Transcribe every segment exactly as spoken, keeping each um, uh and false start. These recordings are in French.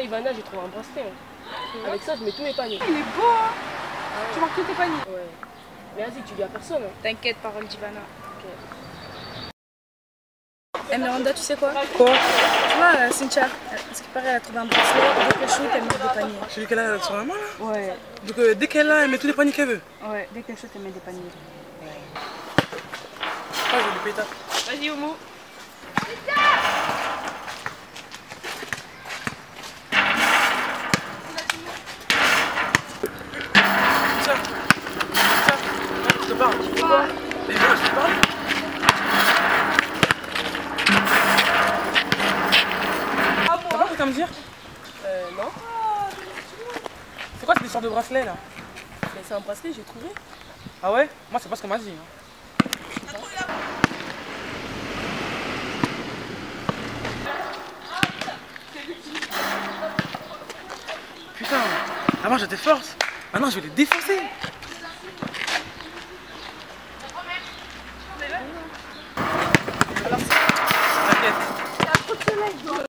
Ivana, j'ai trouvé un bracelet. Hein. Avec ça, je mets tous mes paniers. Il est beau, hein. Ah ouais. Tu marques tous tes paniers. Ouais. Mais vas-y, tu dis à personne. Hein. T'inquiète, parole d'Ivana. Ok. Eh Miranda, tu sais quoi? Quoi? Tu vois, euh, Cynthia, à ce qui paraît, elle a trouvé un bracelet, et dès qu'elle shoot, elle met des paniers. Celui qu'elle a sur la main là? Ouais. Donc euh, dès qu'elle a, elle met tous les paniers qu'elle veut? Ouais, dès qu'elle shoot, elle met des paniers. Ah, j'ai du pétard. Vas-y, Oumou. Tiens, tiens, je te parle. Quoi? Mais moi, je te parle. T'as pas quoi à me dire? Euh, non. C'est quoi cette histoire de bracelet là? Mais c'est un bracelet, j'ai trouvé. Ah ouais? Moi, c'est pas ce qu'on m'a dit. Hein. Putain, avant j'étais forte. Maintenant, je vais les défoncer. T'inquiète. Il y a trop de soleil.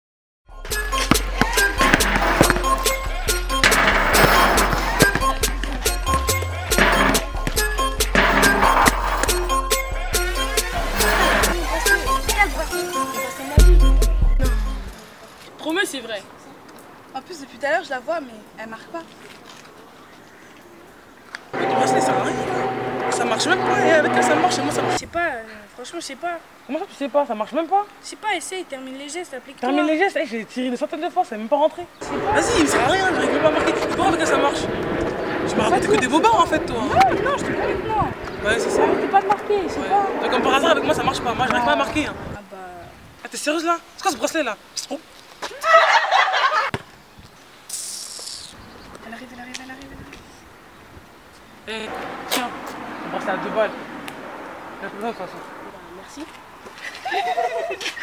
Promets, c'est vrai. En plus, depuis tout à l'heure, je la vois, mais elle marque pas. Mais ton bracelet, ça sert à rien. Ça marche même pas. Et avec elle, ça marche. Et moi, ça marche. Je sais pas, euh, franchement, je sais pas. Comment ça, tu sais pas? Ça marche même pas. Je sais pas, essaye, termine les gestes, applique-toi. Termine les gestes. Hey, j'ai tiré des centaines de fois. Ça n'est même pas rentré. Je sais pas. Vas-y, il me sert à rien. J'arrive même pas à marquer. Pourquoi avec elle, ça marche? Tu m'as raconté que des bobards en fait, toi. Non, non, je te promets que non. Ouais, c'est ça. Arrêtez pas de marquer, je sais Ouais. pas. Donc, comme par hasard, avec moi, ça marche pas. Moi, j'arrive pas à marquer. Hein. Ah bah... Ah, t'es sérieuse là? C'est quoi ce bracelet là? Oh. Elle arrive, elle arrive, elle arrive, elle arrive. Eh, tiens, le bracelet à deux balles. Il y a plus besoin de toute façon. Bah, merci.